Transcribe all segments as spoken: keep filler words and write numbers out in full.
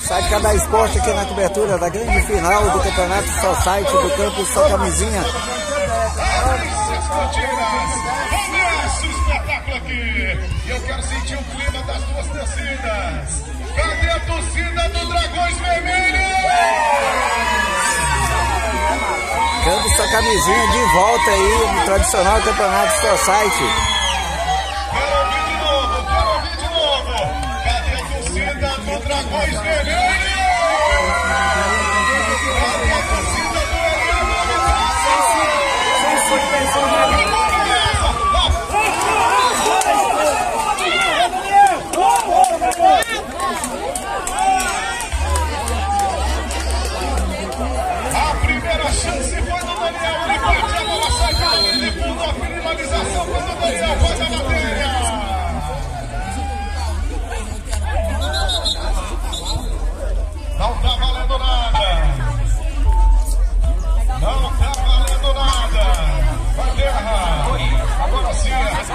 Site da Esporte aqui na cobertura da grande final do Campeonato Society do Campo Só Camisinha. Eu quero sentir o clima das duas torcidas. Cadê a torcida do Dragões Vermelhos? Campo Só Camisinha de volta aí no tradicional Campeonato Society. Quero ouvir de novo, quero ouvir de novo. Cadê a torcida do Dragões Vermelhos? Cadê a torcida do A primeira chance foi do Daniel. Ele parte a bola, sai para ele, pulou a finalização quando o Daniel faz a matéria. Não tá valendo nada. Não tá valendo nada. Vai terra. Agora sim.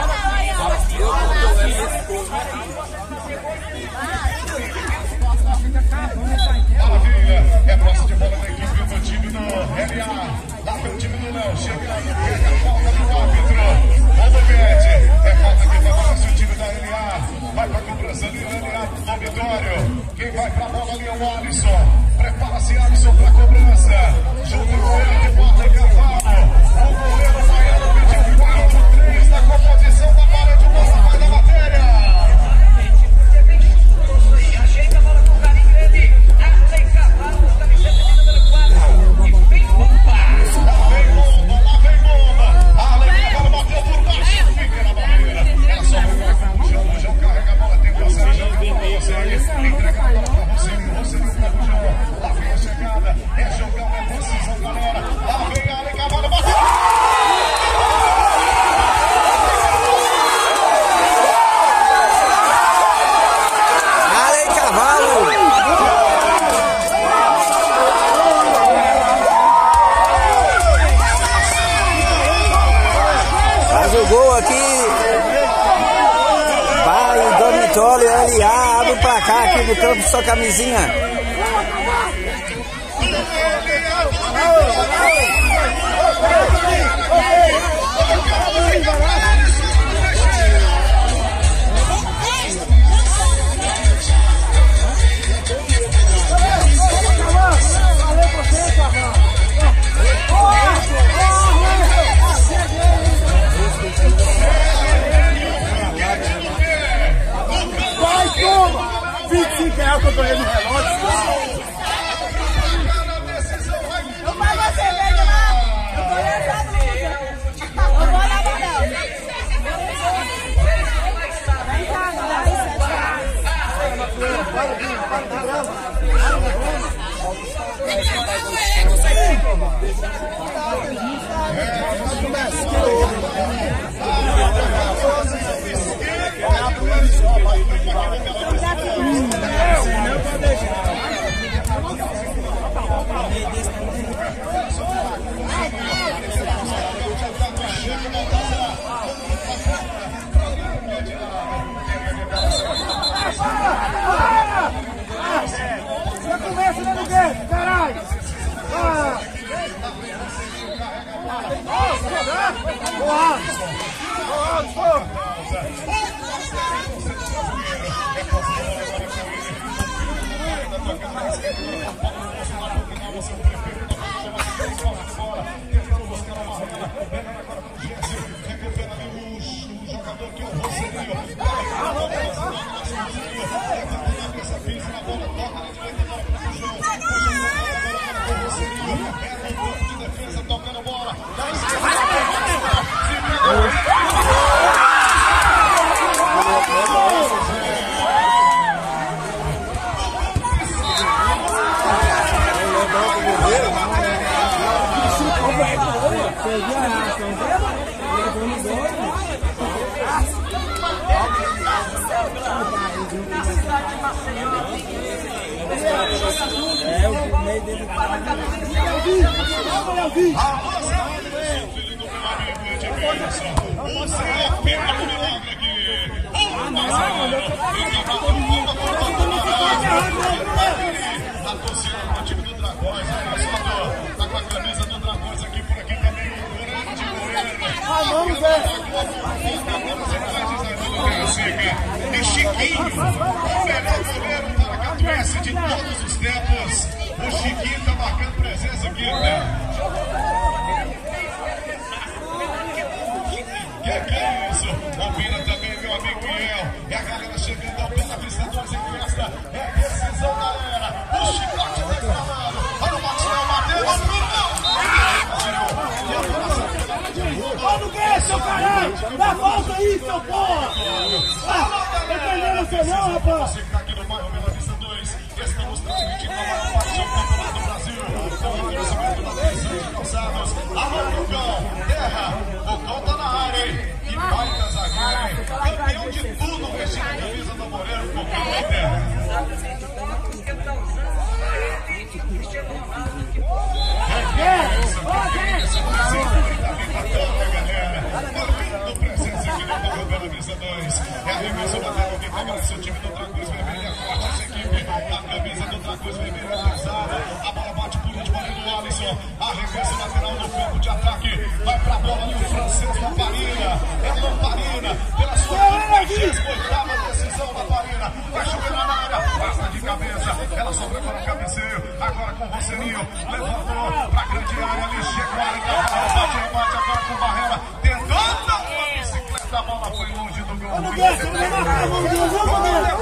Maravilha. É posse de bola da equipe do time do L A. Lá pelo time do Léo. Chega aí. Pega a falta do árbitro. Vamos ver. É falta que favorece o time da L A. Vai para a cobrança ali. L A no Vitório. Quem vai para a bola ali é o Alisson. Prepara-se, Alisson, para a cobrança. Junto com ele de bota e cavalo. O goleiro Baiano pediu quatro três na composição da parede. Bola vai da matéria. Ajeita a bola com carinho ele. Arley Cavalo, camiseta de número quatro. E vem bomba. Lá vem bomba, lá vem bomba. Arley Cavalo bateu por baixo. Fica na barreira. É só jogar com o João. O João carrega a bola. Tem o Sérgio. Consegue. Entrega a bola para você. Você não está no João. Lá vem a chegada. É jogada, é decisão, galera. Lá vem Arley Cavalo. Bateu. Arley Cavalo. Faz o gol aqui. Vai o dormitório L A, abre o placar aqui no Campo Só Camisinha. Vai, toma! vinte e cinco reais que eu ganhei no relógio. Eu pago a cerveja lá. Eu tô lançado. Eu vou lá, Manel. Vem cá, Já começa, né, Miguel? Caralho! Ah! Boa! Boa! É, o meio dele tá. Você é pena do milagre aqui. tempos. O Chiquinho tá marcando presença aqui, né? Que que é isso? Opina também, meu amigo Iel. E a galera chegando ao pé da pista dois em festa. É decisão, galera. O chicote tá falando. Olha o Maxwell batendo. Olha o que é, seu caralho? Dá volta aí, seu porra! Ah, tá entendendo você não, rapaz? Você que tá aqui no bairro Bela Vista dois. Estamos transmitindo a maior parte do Campeonato do Brasil. Com o reconhecimento da Divisão de Calçados. Alô, Lucão. Terra. O Cão tá na área, hein? E baita zagueiro, hein? Campeão de tudo, vestindo a camisa do Moreira. O Cão da Terra. É a remessa do Atlético que pega seu time do Dragões Vermelho. É forte essa equipe. A camisa do Dragões Vermelho é pesada. A bola bate por último ali do Alisson. A remessa lateral no campo de ataque. Vai pra bola ali o francês Lamparina. É Lamparina. Pela sua vigésima oitava decisão, Lamparina. Vai chover na área. Passa de cabeça. Ela sobrou para o cabeceio. Agora com o Roselinho. Levantou pra grande área ali. Chegou a área. Bate, rebate agora com o Barrela. Tentou. A bola foi longe do gol. Olha o Guedes, você não vai marcar a mão de novo, não, Guedes.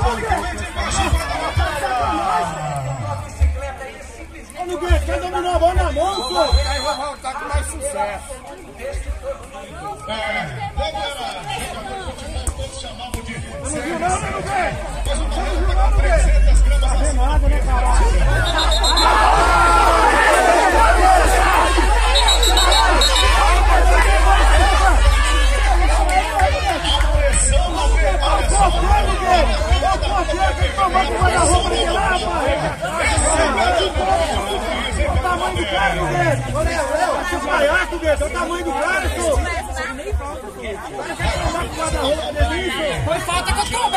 Olha o Guedes, quer dominar a bola na mão, senhor? Aí vai voltar com mais sucesso. É, galera, jogador de futebol, todos chamavam de... Não viu não, né, Guedes? Mas o Barreiro tá com trezentas gramas Não tem nada, né, caralho? É o tamanho do cara, senhor! Foi falta que eu tô,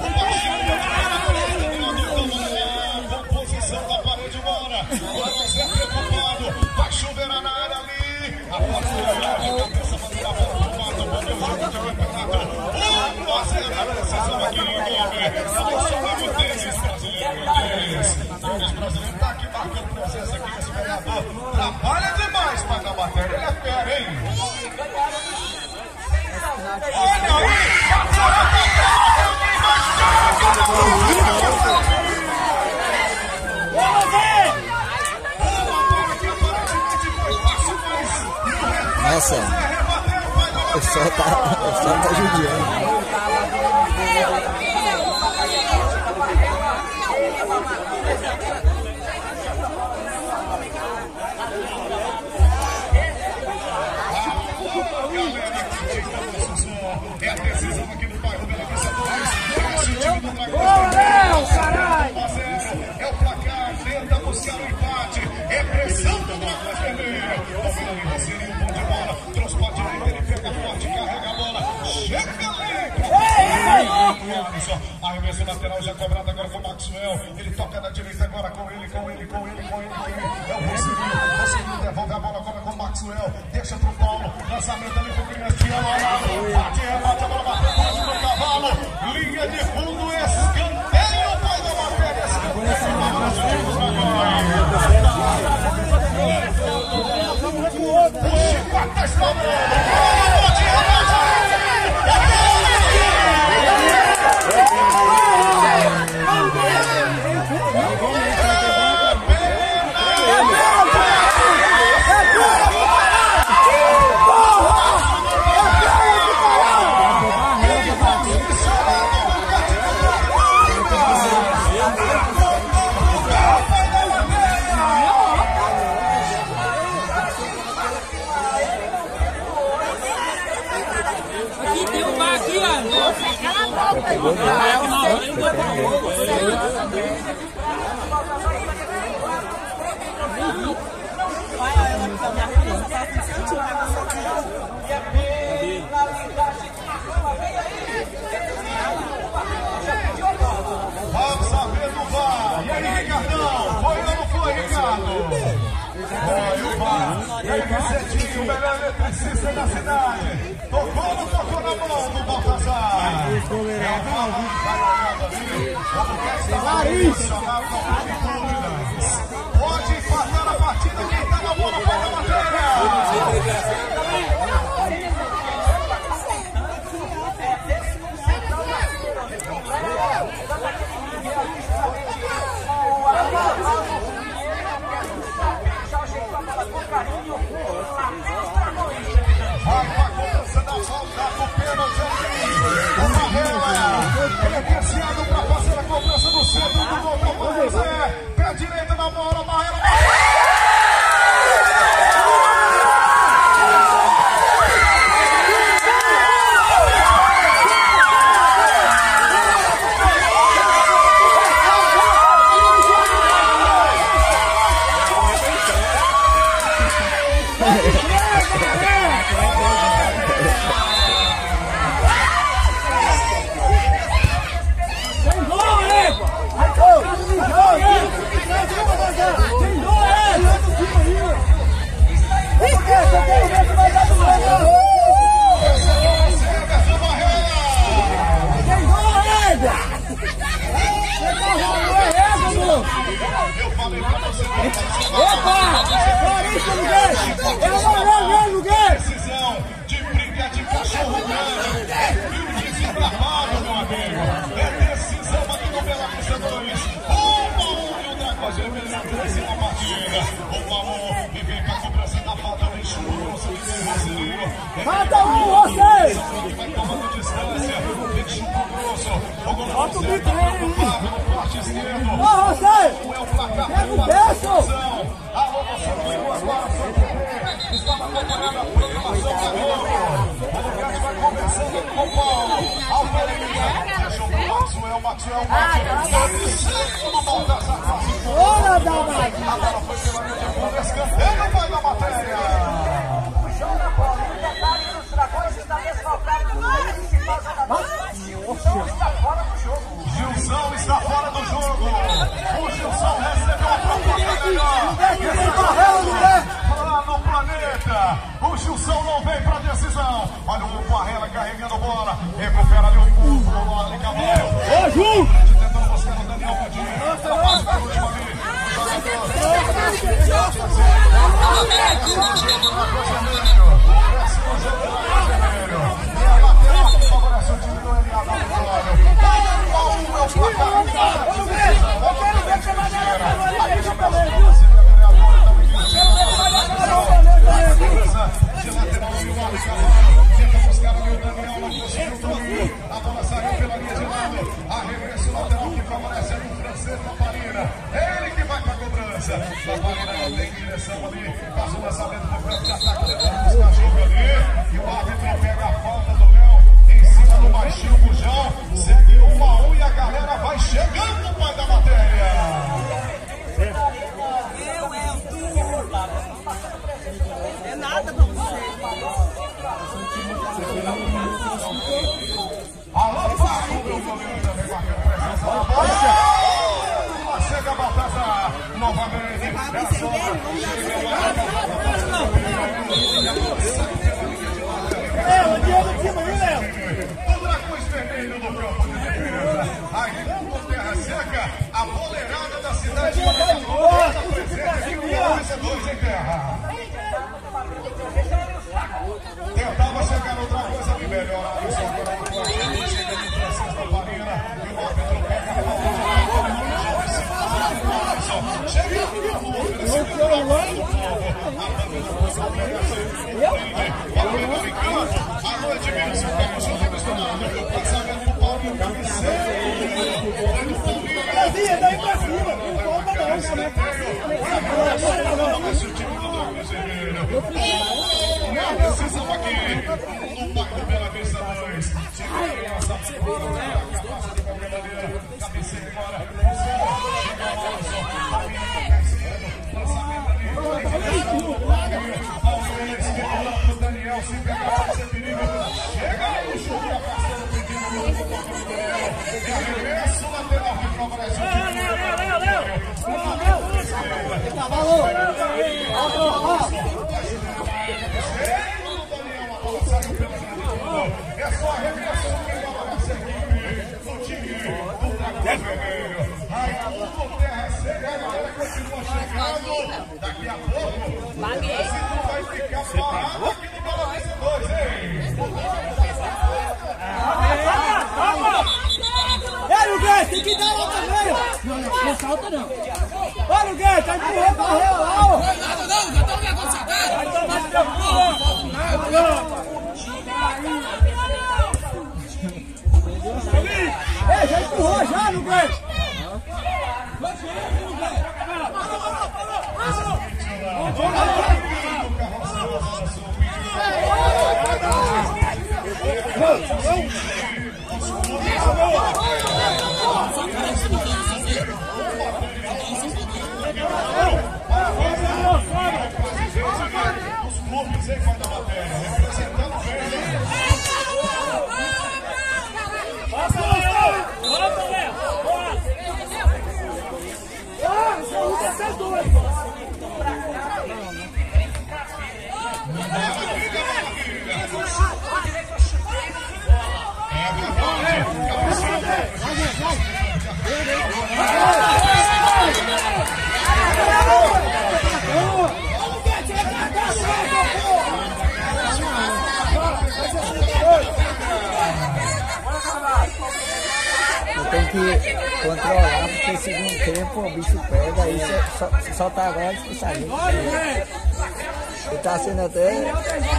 composição da parede embora. O José preocupado. Vai chover na área ali. A posse do Jorge, cabeça para tirar a bola do quarto. Bom jogo do campeonato. um a zero na decisão aqui no nome. Estamos falando do tênis brasileiro. O brasileiro tá aqui marcando presença aqui nesse vereador. Trabalha demais para dar matéria. Ele é fera, hein? Olha aí! Nossa, o sol tá, o sol tá judiando. É a decisão aqui no bairro Bela Vista dois. Esse time do Dragões é o placar, tenta buscar o empate. É pressão do Dragões Vermelho. Domina ali, Roselinho, bom de bola. Transporte ali, ele pega forte, carrega a bola. Chega ali. Arremesso lateral já cobrado agora com o Maxwell. Ele toca na direita agora com ele, com ele, com ele, com ele, com ele. É o Roselinho. O Roselinho devolve a bola agora com o Maxwell. Deixa pro Paulo. Lançamento ali pro Cristiano. Bate, rebate, a bola bateu longe do cavalo. Linha de fundo, escanteio. Vai da matéria, escanteio. O Chicote tá estourando. Bate, rebate. Vamos saber do V A R. E aí, Ricardão? Foi ou não foi, Ricardo? Foi o V A R. E aí, Vicentinho, o melhor eletricista da cidade. Tocou ou não tocou na mão do Baltazar? É o V A R. Vai olhando ali. Como que está funcionando, não tem dúvida. com a gente, ele aparece na partida. O Paulo e vem pra cobrança da falta de churro. Mata um, vocês! Vai tomando distância. Tem churro grosso. O gol bota o do bico nele aí. corte esquerdo. Ô, vocês! É o placar. Pega o berço! Alô, você não viu agora, seu T V. Estava acompanhando a programação da Globo. O Lucas vai conversando com o Paulo. Alvarenga. Deixou pro Maxwell. Maxwell bate. Segundo Baltazar. Olha, Davi! A bola foi pela linha de fundo. Escanteio vai na matéria. O jogo da bola. Um detalhe dos Dragões está desfalcado do principal jogador. Gilson está fora do jogo. Gilson está fora do jogo. O Gilson recebeu a proposta melhor. Lá no planeta. O Gilson não vem para decisão. Olha o Parrela carregando bola. Recupera ali o Cuco. O Ali Cavalho. Ô, Ju! Tentando buscar o Daniel Coutinho. A base por último ali. Tenta buscar ali o Daniel, não conseguiu domínio. A bola saiu pela linha de lado. Arremesso lateral que favorece ali o francês Lamparina. Ele que vai para a cobrança. Lamparina não tem direção ali. Faz o lançamento do campo de ataque. Tentando buscar jogo ali. E o árbitro pega a falta do Léo em cima do baixinho Bujão. Segue um a um e a galera vai chegando, pai da matéria. É nada pra você. Alô, Paco, meu goleiro também marcando presença na bola. Chega Baltazar, novamente. É a sobra. É, o Diego de cima aí, Léo. O Dragões vermelho no campo de defesa. Aqui com terra seca, a boleirada da cidade de Boa, presente aqui com dois em terra. Tentava chegar no Dragões ali, melhor. Isso agora no Guarani, chega de francês da Parina. E o árbitro pega a falta de lado. Chega aqui na rua, oferecendo o povo. A banda da nossa delegacia. Alô, Edmilson. Alô, Edmilson. Pega o jogo misturado. Passamento do Paulinho, cabeceiro. Olha o Paulinho. Brasil, daí pra cima. Não volta não, né? Esse é o time do Dragões vermelho. Não é decisão aqui no Parque Bela Vista dois. Chega aí, essa bola, passa de qualquer maneira. Cabeceira agora. Chega o Alonso. Lançamento ali. Paulinho, esquerda pro Daniel. Se pegar, pode ser perigo. Chega o chute, afastando o pedido do Daniel. E arremesso lateral que favorece o time. É só arremesso que favorece a equipe do time do Dragões vermelho. Aí a luta terra seca, a galera continua chegando. Daqui a pouco, o Brasil vai ficar parado aqui no Bela Vista dois, hein? Ei, Luguete, tem que dar lá também. Não, não, não salta não. Ô, Luguete, tá empurrando a real lá, ó. Nada não, já estão me aconselhando. Vai tomar seu cu. Ei, já empurrou já, Luguete. Os clubes aí vai da matéria, representando bem. Passa, Léo! Volta, Léo! Ah, você usa essas duas! Eu tenho que controlar porque segundo tempo o bicho pega, aí só, só tá agora que sai. E tá sendo até.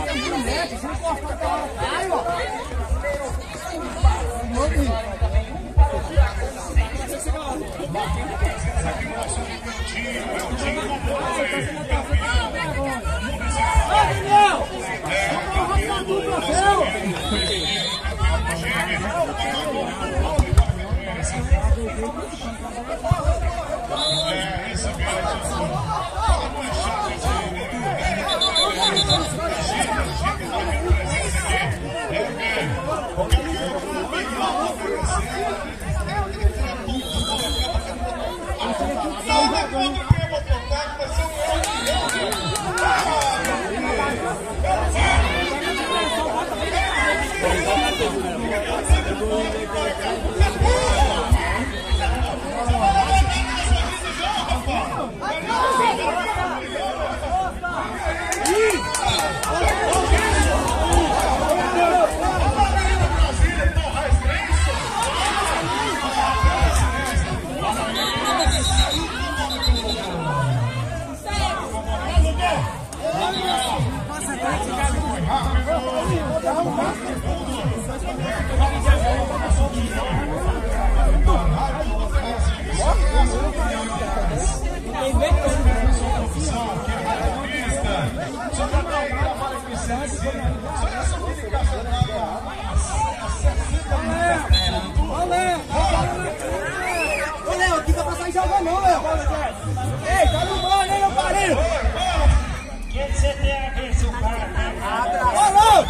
Ô, Léo, aqui pra passar em jogo não, Léo. Ei, tá no mano, hein, meu pariu? O que você tem a ver, seu cara? Ô, Léo!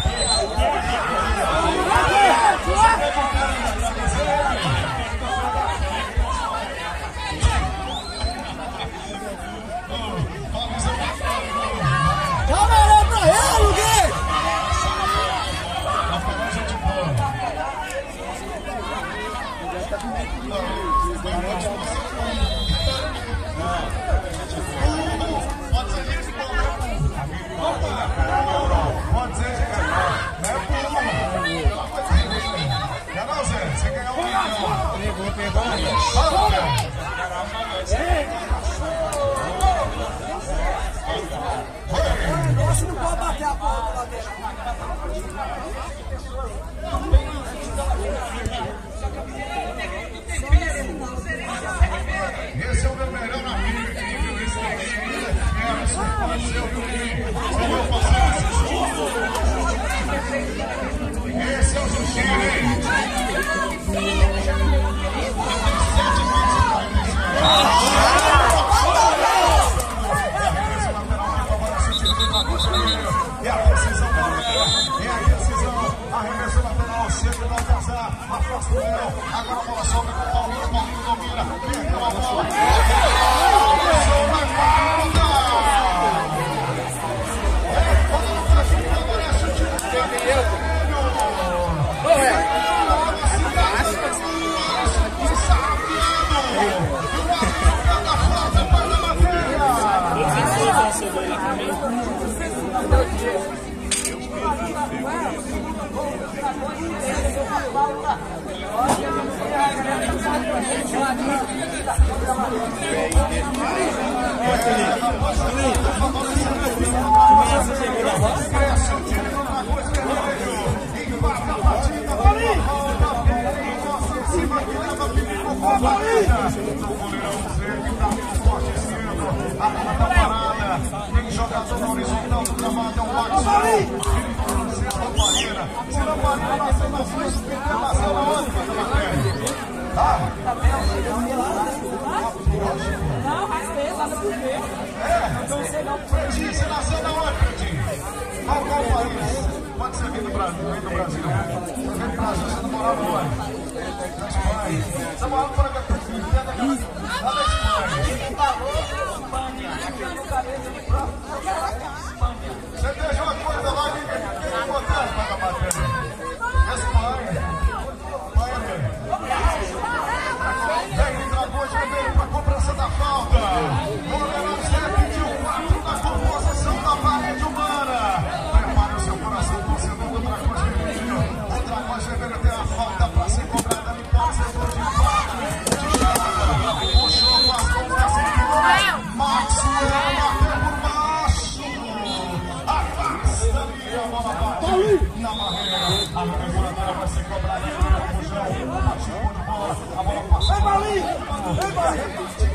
Dá uma olhada pra ele, Luguinho! Pode ser, não é por uma. Não, Zé, você ganhou um milhão. Pegou, pegou. Fala, velho. Você não pode bater a porra do lateral. Esse é o meu melhor amigo aqui, viu? Esse daqui é o seu Juninho. Você vai passar esse é o Juninho, hein? E a decisão para o e a decisão, arremesso lateral, sempre vai passar, afasta o Léo, agora a bola sobra com o Paulinho, Paulinho domina, perdeu a bola, atenção na falta! Favorece o time do Grêmio! Tem jogador na horizontal do gramado, é um bate. Se não parar, vai ser na frente, perdeu a sala onde, tá? Não, raspei lá no primeiro. É? Fredinho, você nasceu da onde, Fredinho? Qual qual país? Pode ser aqui do Brasil, vem do Brasil. Vem do Brasil, você não morava onde? Na Espanha. Você morava por aqui, lá da Espanha. Você deixou uma coisa lá que é importante para a matéria. Espanha. Espanha mesmo. Vem o Dragões, veio para a cobrança da falta. Goleirão Zé pediu quatro na composição da parede humana. Prepare o seu coração, torcedor do Dragões Vermelho. O Dragões Vermelho tem a falta para ser cobrada. Ele pode ser gol de falta, de chamada. O jogo A defensora vai ser cobrada aqui no chão. Participou de bola. A bola passou. Vem, Malinho! Vem, Malinho!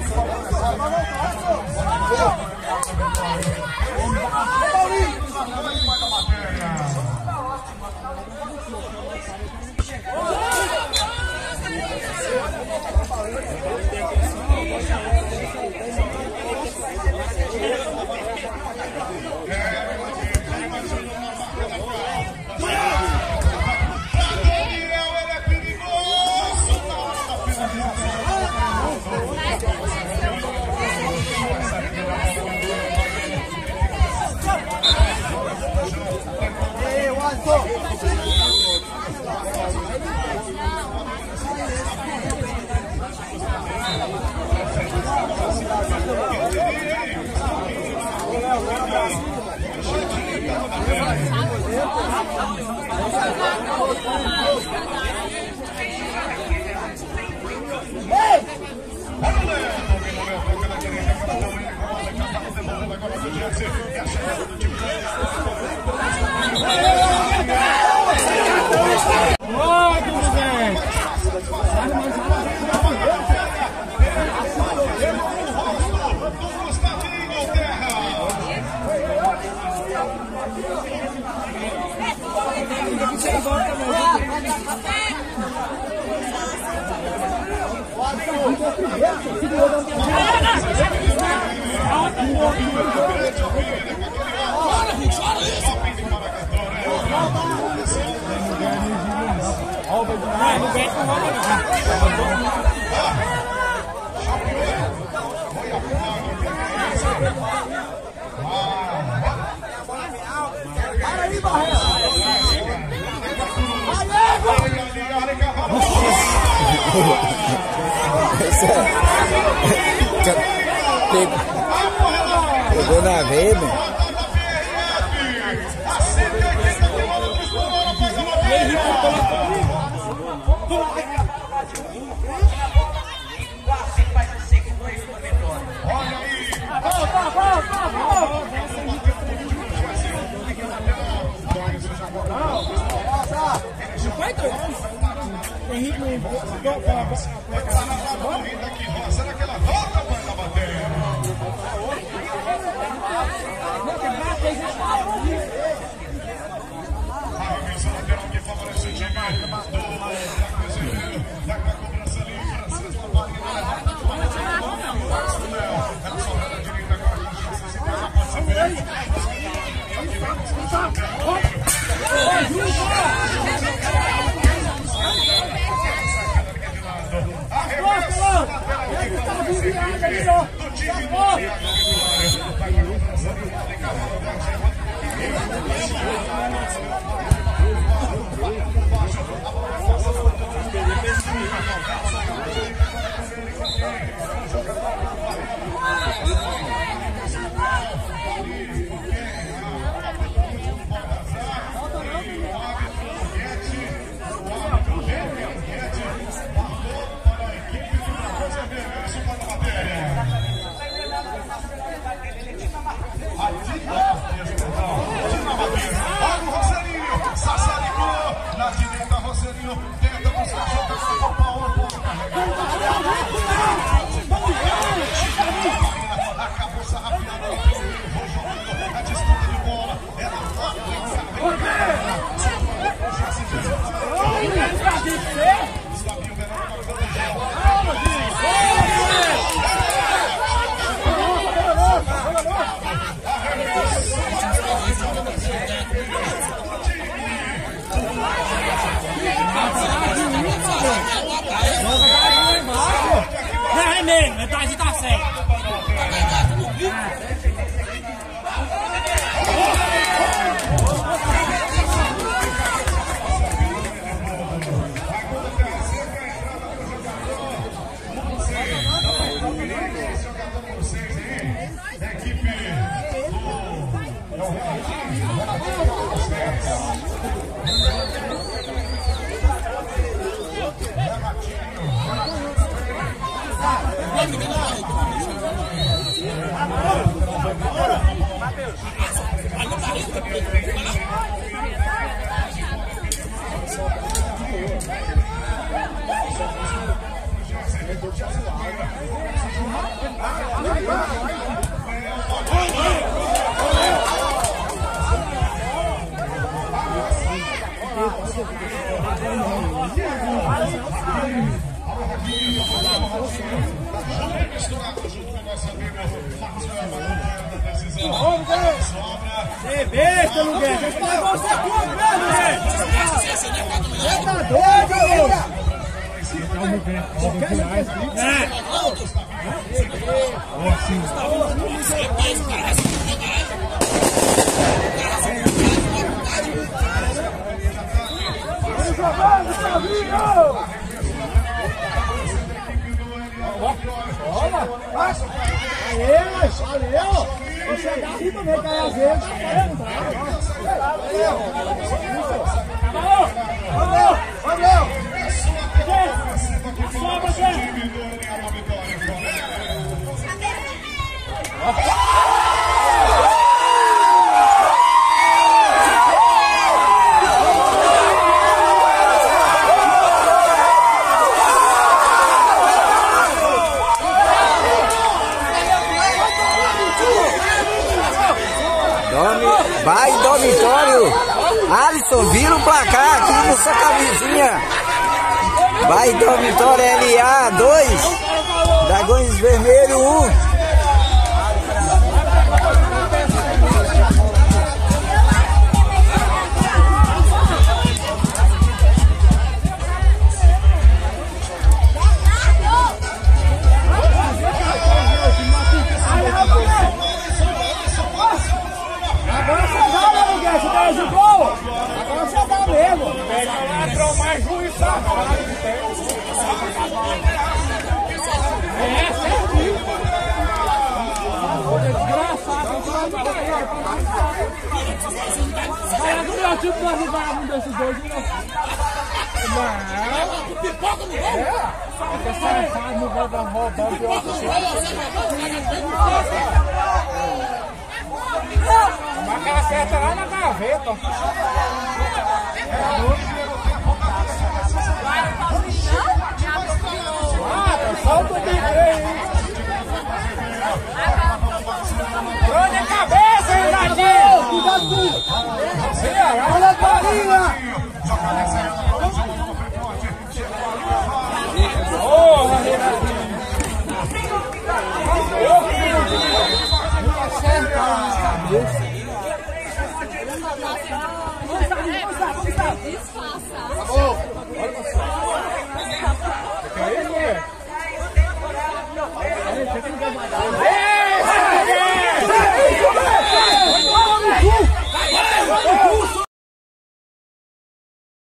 Pegou na veia, meu. Será que ela volta ou vai bater? A remessa lateral que favorece o time do Cruzeiro. Vai com a cobrança ali, Francisco Antônio. Ela solta na direita agora, com chance de pegar, pode saber. Do time do Você besta, Luguete. Esse negócio é tudo mesmo, né? Você tá doido, valeu! Vou chegar aqui também, que aí às vezes valeu! Valeu! Só você! Vai, dormitório! Alisson, vira o placar aqui no sua camisinha! Vai, dormitório L A dois, Dragões Vermelho um. Agora você dá, né, Luguete? Você dá de boa? Agora você dá mesmo. Entrou mais juiz, sabe? É, certinho. Desgraçado. Vai lá do meu time pra ajudar um desses dois. Não. Pipoca no gol? É. Você faz no gol da roubando de outro time. Mas ela acerta lá na gaveta. Ah, solta o bico aí. Dor de cabeça, Renadinho. Cuidado com isso. Olha a bolinha. Porra, Renadinho. Acerta.